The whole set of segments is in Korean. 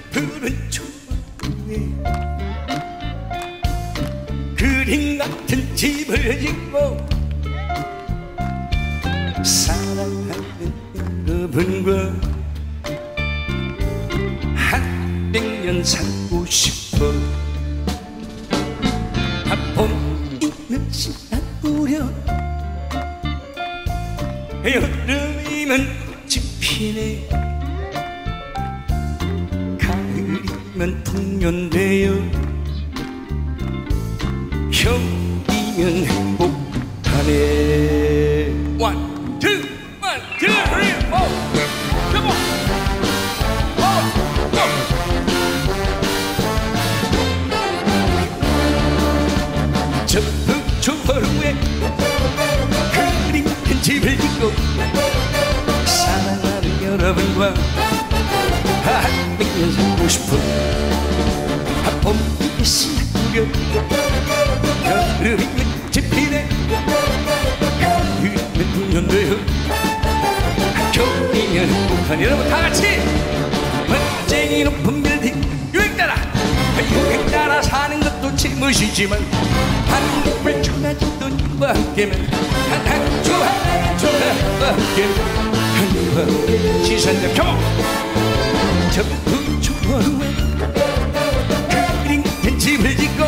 푸른 초구에 그림 같은 집을 짓고 사랑하는 여러분과 한 100년 살고 싶어. 봄이면 신나구려 여름이면 지피네 가을이면 풍년되어 겨울이면 행복하네. One, two, three, four. Come on. 저 북초호루에 그림 같은 집을 짓고 사랑하는 여러분과 한 100년 살고 싶어. 봄이 시작되어 여름이면 지피네 가을이면 풍년되어 겨울이면 행복한. 여러분 다같이 멋쟁이 높은 빌딩 유행 따라 사는 것도 재무시지만 한국을 초라지던 님과 함께면 한 초라와 함께면 하늘과 함께 지산자 켜고 저 북초호루에 그림 같은 집을 짓고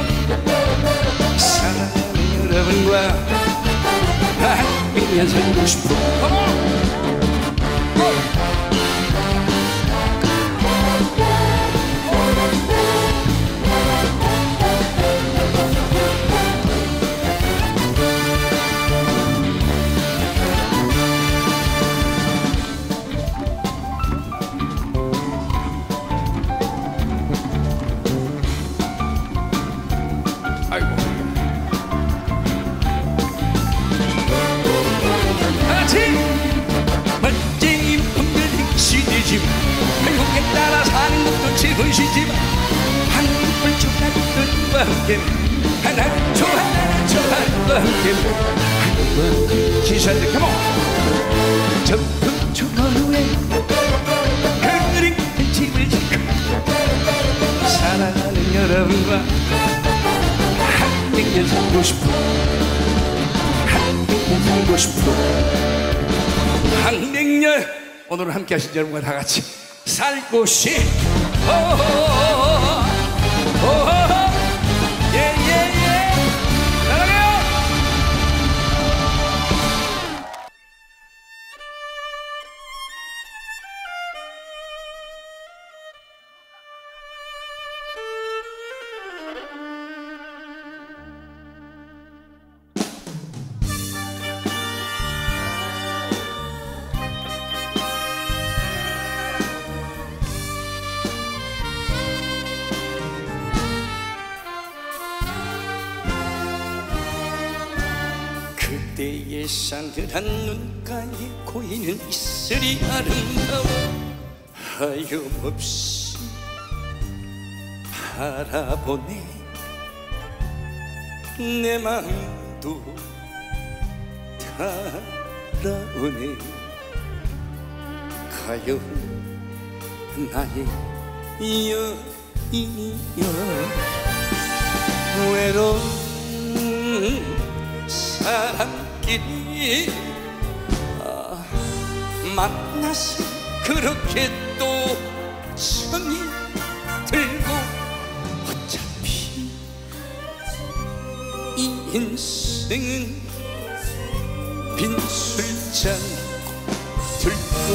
사랑하는 여러분과 한 100년 살고 싶어. 행복에 따라 사는 것도 즐거우시지만 한국을 좋아하는 과 함께 하나는 좋아하는 과 함께 하늘과 지산들 컴온 저 북초호루에 그림 같은 집을 짓고 사랑하는 여러분과 한 100년 살고 싶어. 한 100년 살고 싶어. 한 100년 오늘 함께 하신 여러분과 다 같이 살고 싶어. 예예예 사랑해요. 그때의 싸늘한 눈가에 고이는 이슬이 아름다워 하염없이 바라보네. 내 마음도 달아오네. 가요 나의 여인이여 외로운 사람끼리 만나서 그렇게 또 정이 들고 어차피 이 인생은 빈술잔 들고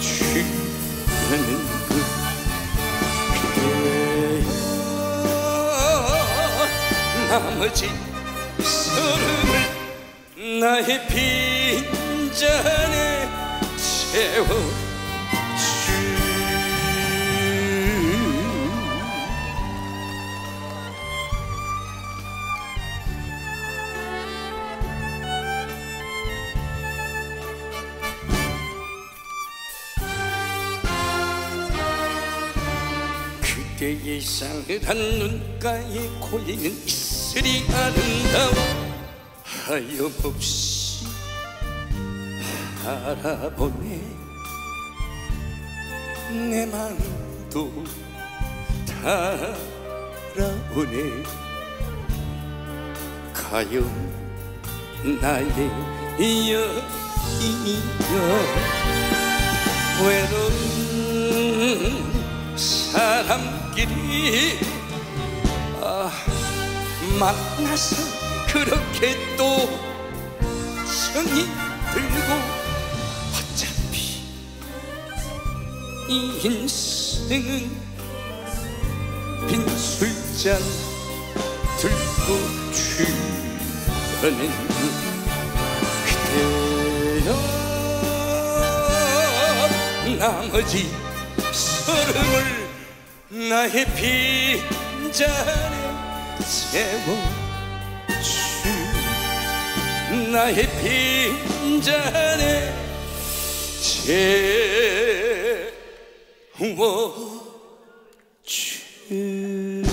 취하는 것 그대여 나머지 서름을 나의 빈잔에 채워 그대의 싸늘한 눈가에 고이는 이슬이 아름다워 하염없이 바라보네. 내 마음도 날아오네. 가요 나의 여인이여 외로운 사람끼리 만나서 그렇게 또 정이 들고 어차피 이 인생은 빈 술잔 들고 취하는 그대여 나머지 서름을 나의 빈잔에 채워주 나의 빈잔에 채워주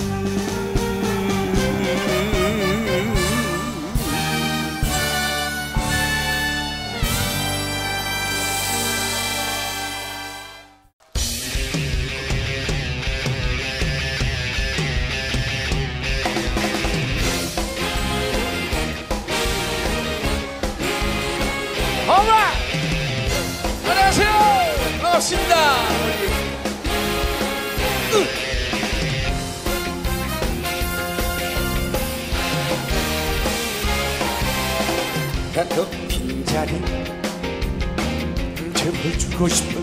안녕하세요. 반갑습니다. 나도 빈자리 채워주고 싶어.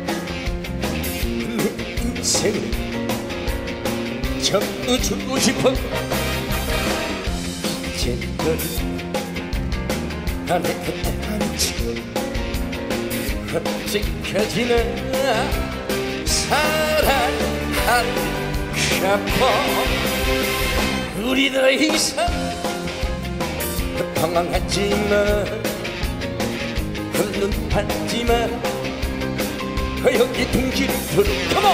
내 인생을 전부 주고 싶어. 이제 너를 나의 곁에 앉히고 언제까지나 사랑할까봐. 우리 더 이상 방황하지마. 눈 팔지마. 여기 둥지를 들어 컴온.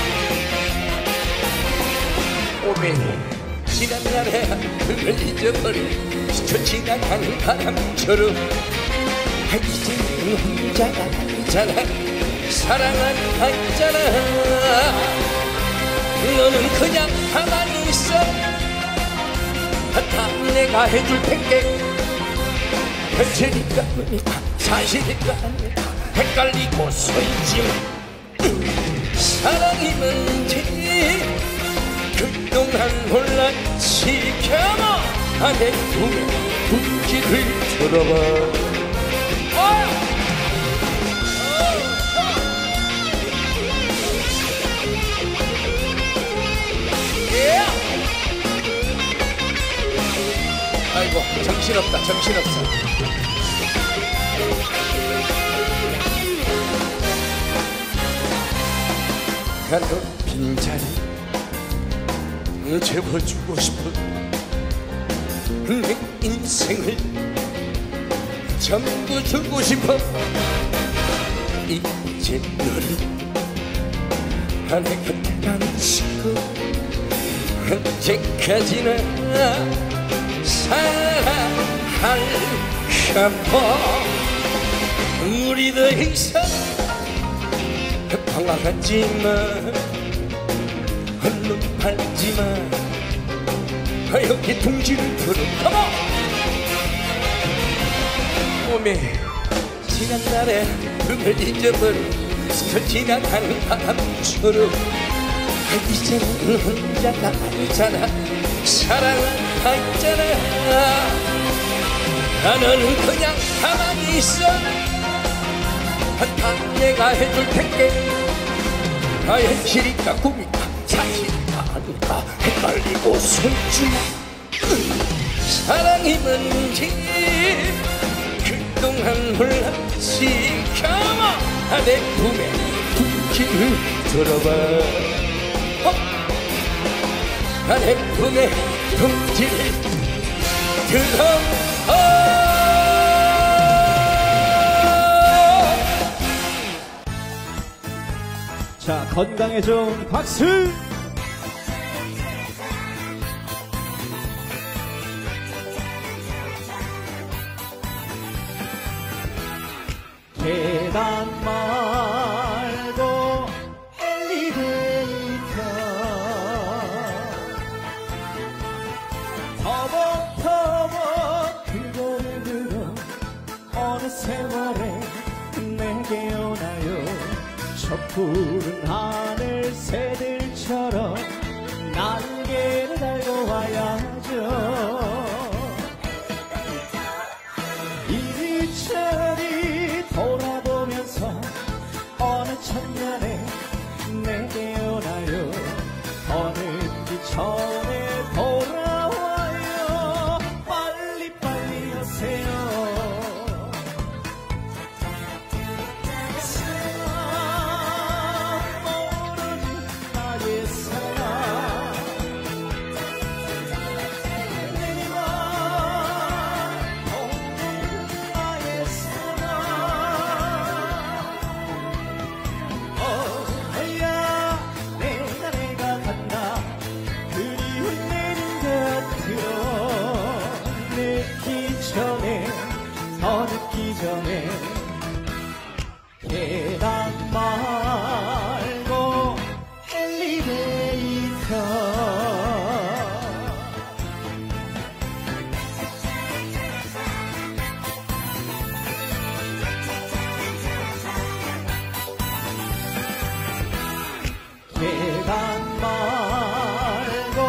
오메 지난 날에 그걸 잊어버린 스쳐 지나가는 바람처럼 이제는 혼자가 아니잖아. 사랑은 아니잖아. 너는 그냥 가만히 있어. 다 내가 해줄 텐게. 현실이니까 아니까 사실이니까 아니까 헷갈리고 서있지마. 사랑이 뭔지 그동안 몰랐지. 켜마 내 꿈의 둥지를 들어봐. 아이고 정신없다 정신없어. 나도 빈자리 채워주고 싶어. 내 인생을 전부 주고 싶어. 이제 너를 내 곁에 앉히고 언제까지나 사랑할까봐. 우리 더 이상 방황하지마. 눈 팔지마. 여기 둥지를 들어 컴온. 오메 지난 날에 그걸 잊어버린 스쳐 지나가는 바람처럼 이제는 혼자가 아니잖아. 사랑은 아니잖아. 너는 그냥 가만히 있어. 다 내가 해줄 텐게. 현실이니까 꿈이니까 사실이니까 아니니까 헷갈리고 숨지마. 사랑이 뭔지 그동안 몰랐지. 가마 내 품에 둥지를 들어봐. 내 품에 둥지를 들어봐. 자, 건강에 좋은 박수! 계단 말고 엘리베이터 저 푸른 하늘 새들처럼 날개를 달고 와야죠. 이리저리 돌아보면서 어느 천년에 내게 오나요. 어느 뒤전에 돌아와요. 빨리빨리 오세요. 사랑 모르는 나의 사랑 내니만 없는 나의 사랑 어야 내가 간다. 그리운 내린 곁으로 늦기 전에 더 늦기 전에 계단 말고 엘리베이터 계단 말고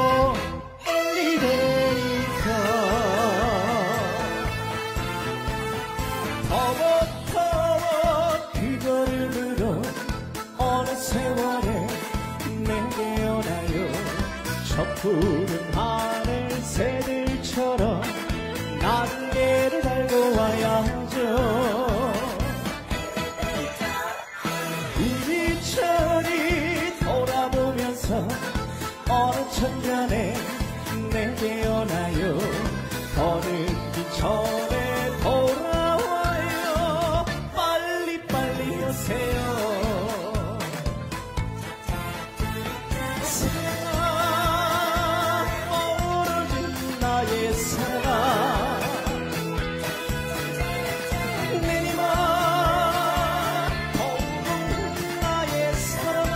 엘리베이터 더벅더벅 그 걸음으로 어느 세월에 내게 오나요. 저 푸른 하늘 새들처럼 날개를 달고 와야죠. 이리저리 돌아보면서 어느 천년에 내게 오나요. 더 늦기 전에 돌아와요. 빨리빨리 오세요. 사랑 모르는 나의 사랑 내니만 없는 나의 사랑아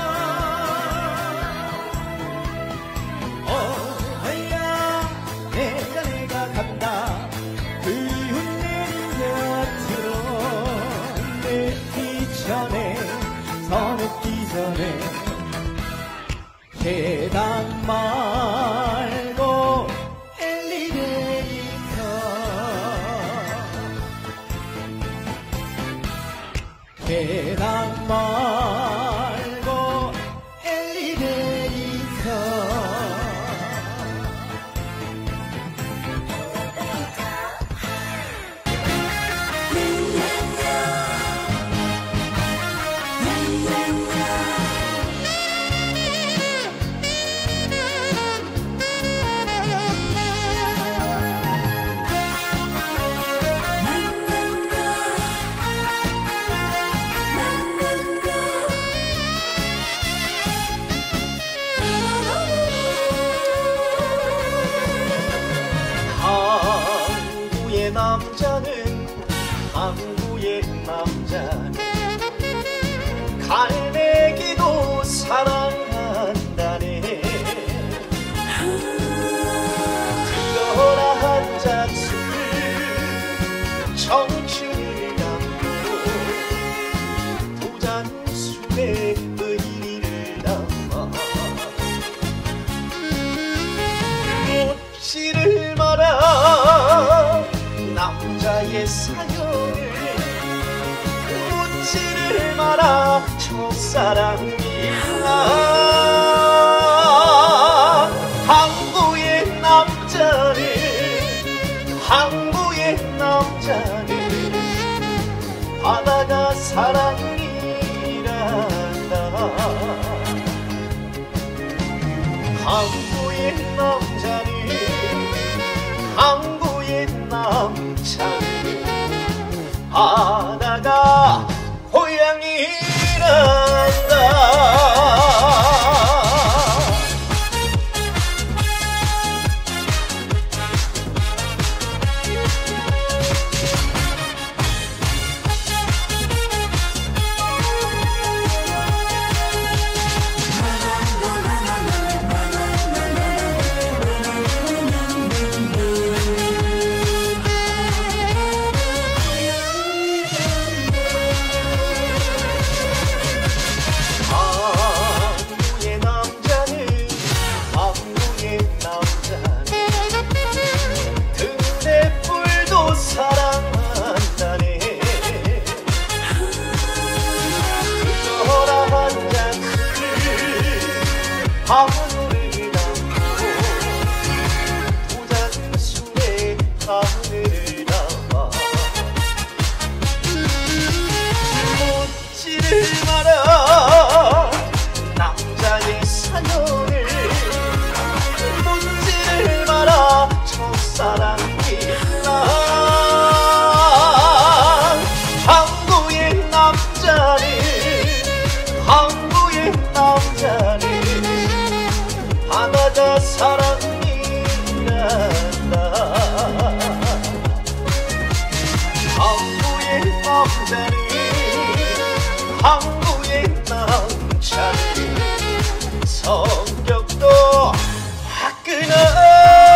어야 내가 간다. 그리운 내린 곁으로 늦기 전에 더 늦기 전에 계단 말고 엘리베이터 계단 말고 엘리베이터 항구의 남자는 항구의 남자는 갈매기도 사랑한다네. 그러나 한 잔술 청춘을 담고 두 잔술에 의리를 담아 묻지를 마라. 남자의 사연을 묻지를 마라. 첫사랑이야. 항구의 남자는 항구의 남자는 바다가 사랑이란다. 항구의 남자는 항구의 남자는 바다가 고향이란다. 하늘을 담아 묻지를 마라 남자의 사연을 묻지를 마라 첫사랑 길라 항구의 남자는 항구의 남자는 바다가 사랑이란다 항구의 남자는 항구의 남자는 성격도 화끈하다네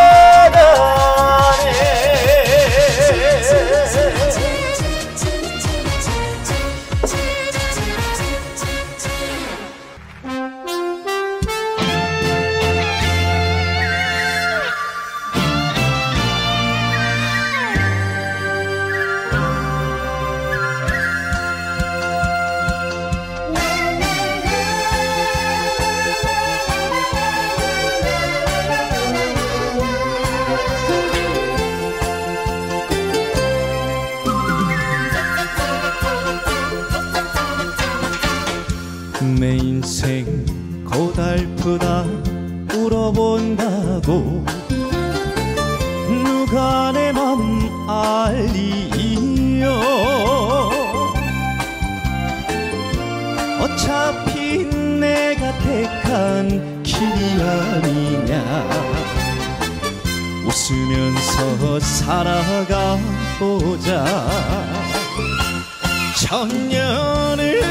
내 인생 고달프다 울어본다고 누가 내 맘 알리요 어차피 내가 택한 길이 아니냐 웃으면서 살아가 보자 천년을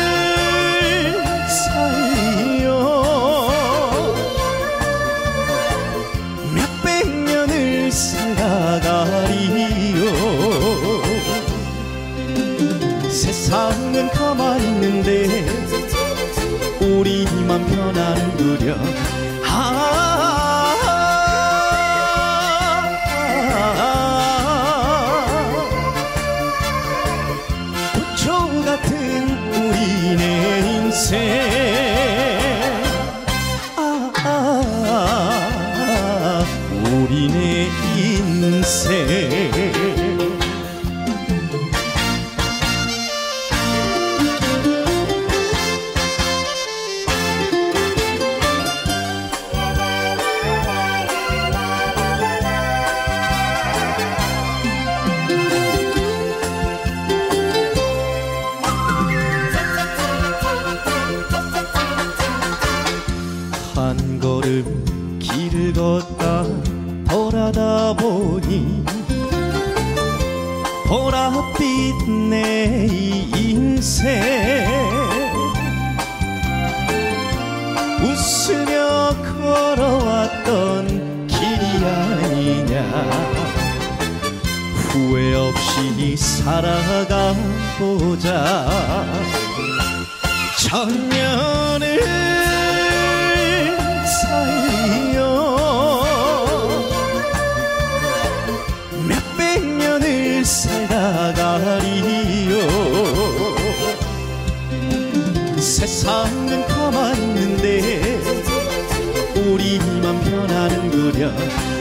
살려 몇백 년을 살아가리요 세상은 가만히 있는데 우리만 변하는구려 고초 같은 우리네 인생 우리네 인생 한 걸음 길을 걷다 돌아다 보니 보랏빛 내 인생 웃으며 걸어왔던 길이 아니냐 후회 없이 살아가 보자 천년을 살려 몇백 년을 살아가리요 세상은 가만히 있는데 우리만 변하는구려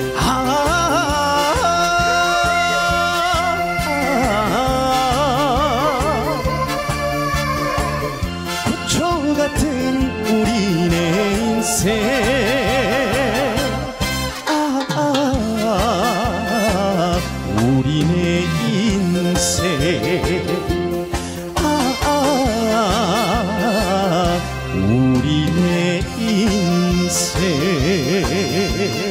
고초 같은 우리네 인생 우리네 인생 우리네 인생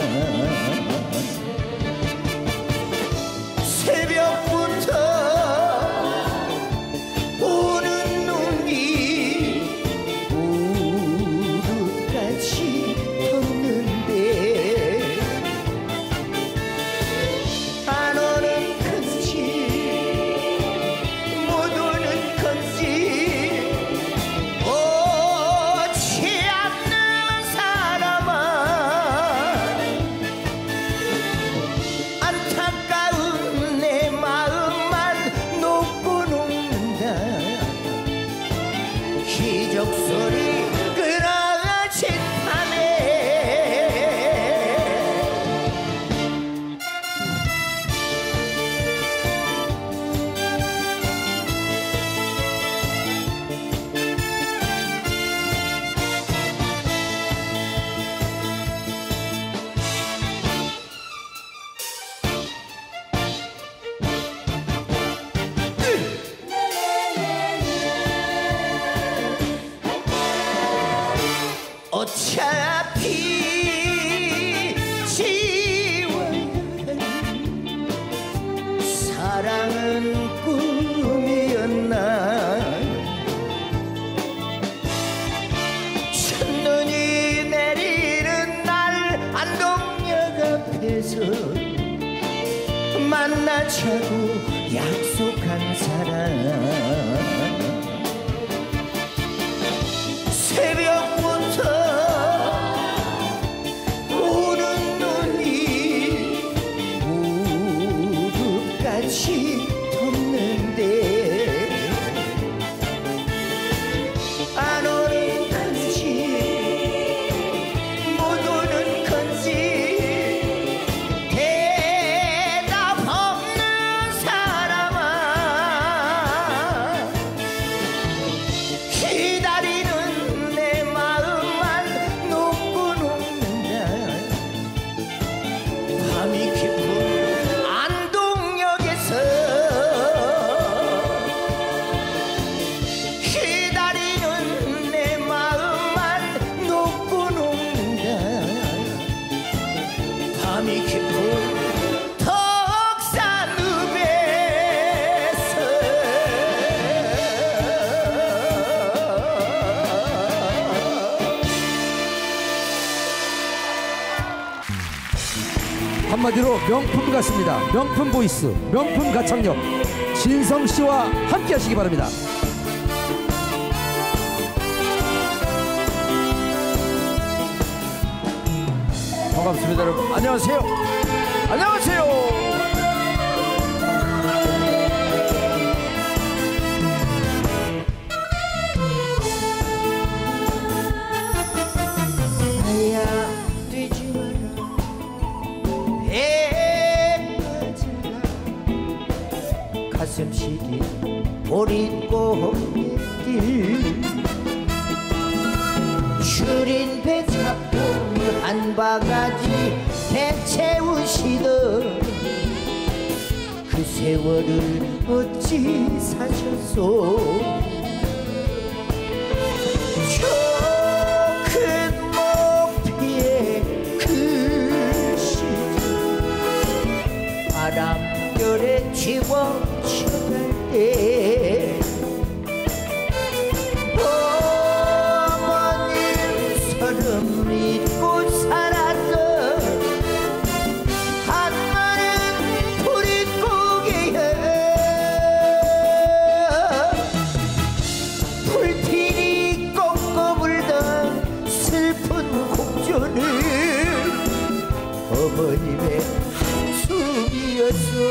새벽부터 우는 눈이 무릎까지 덮는데 안 오는 건지 못 오는 건지 오지 않는 사람아 안타까운 내 마음만 놓고 녹는다 기적 소리 끊어진다네 어차피 지워야 사랑은 꿈이었나 첫눈이 내리는 날 안동역 앞에서 만나자고 약속한 사람 새벽부터 우는 눈이 무릎까지 덮는데 안 오는 건지 못 오는 건지 대답 없는 사람아 기다리는 내 마음만 놓고 녹는다 밤이 깊은 안동역에서 기다리는 내 마음만 놓고 녹는다 밤이 깊은 한마디로 명품 같습니다. 명품 보이스, 명품 가창력 진성씨와 함께 하시기 바랍니다. 반갑습니다 여러분. 안녕하세요. 안녕하세요. 가슴 시리 보릿고길 줄인 배 잡고 한 바가지 배 채우시던 그 세월을 어찌 사셨소 저 큰 목피에 그 시절 바람결에 지워쳐갈 때 어머님 서름 잊고 살았던 한마른 보릿고개에 불길이 꺾어 불던 슬픈 곡조는 어머님의 한숨이었어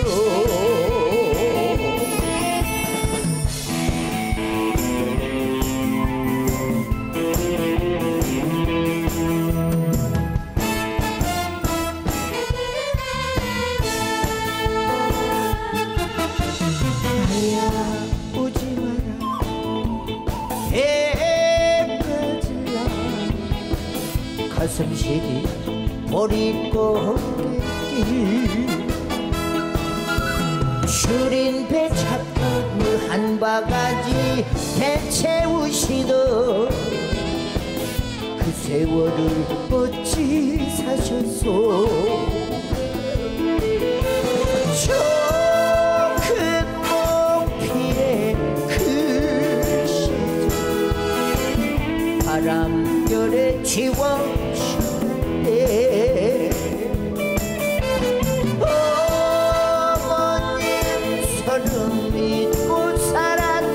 가슴 시리 보릿고개 줄인 배 잡고 물 한 바가지 배 채우시던 그 세월을 어찌 사셨소 저 큰 목필의 그 시절 바람결에 지워지네 어머님 서름 믿고 살았던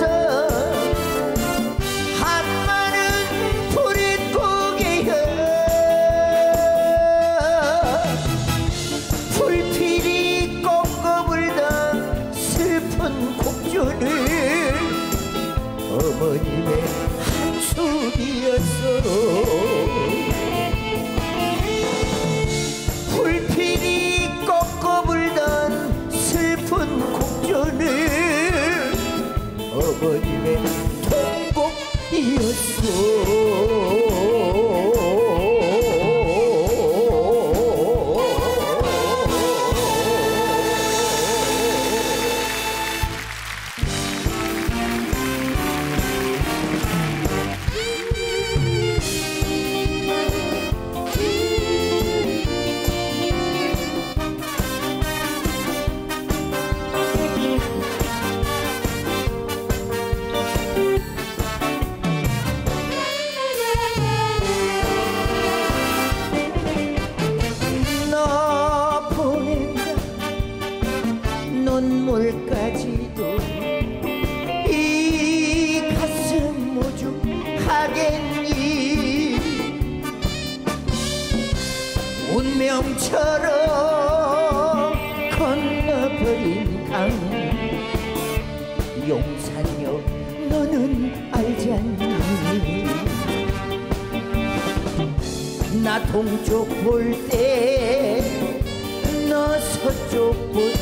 한마는 부릿고개여 불필이 꺾어 불던 슬픈 곡조를 어머님의 한숨이었어 불필이 꺾어 불던 슬픈 곡조는 어머님의 너 보낸다 눈물까지도 이 가슴 오죽하겠니 운명처럼 건너버린 강 용산역 너는 알지 않니 나 동쪽 볼 때 너 서쪽 보던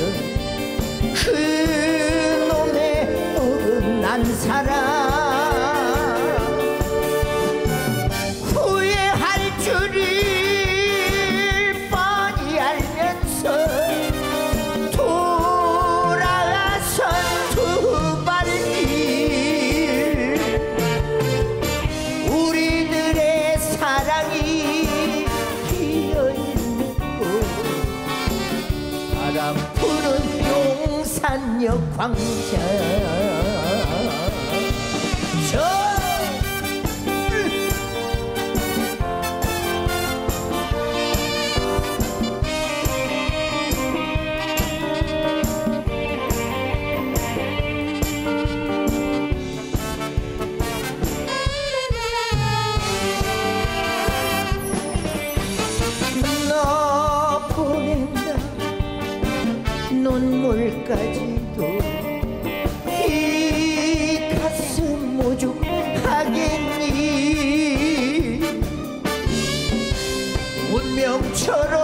그놈의 어긋난 사랑 후회할 줄을 뻔히 알면서 돌아선 두 발길 우리들의 사랑이 피어있는 곳 바람 부는 용산역 광장 너 보낸다 눈물까지도 이 가슴 오죽하겠니 운명처럼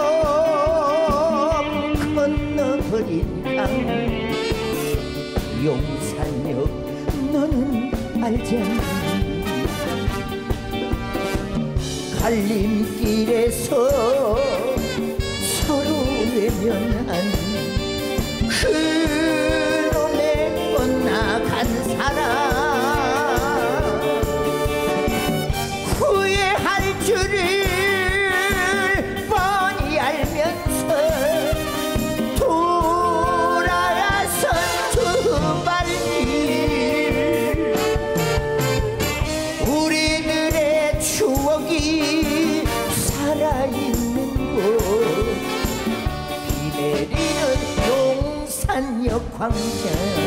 건너버린 강 용산역 너는 알지 않니 갈림길에서 서로 외면한 그놈의 엇나간 사랑 후회할 줄을 뻔히 알면서 돌아선 두 발길 우리들의 추억이 살아있는 곳 비 내리는 용산역 광장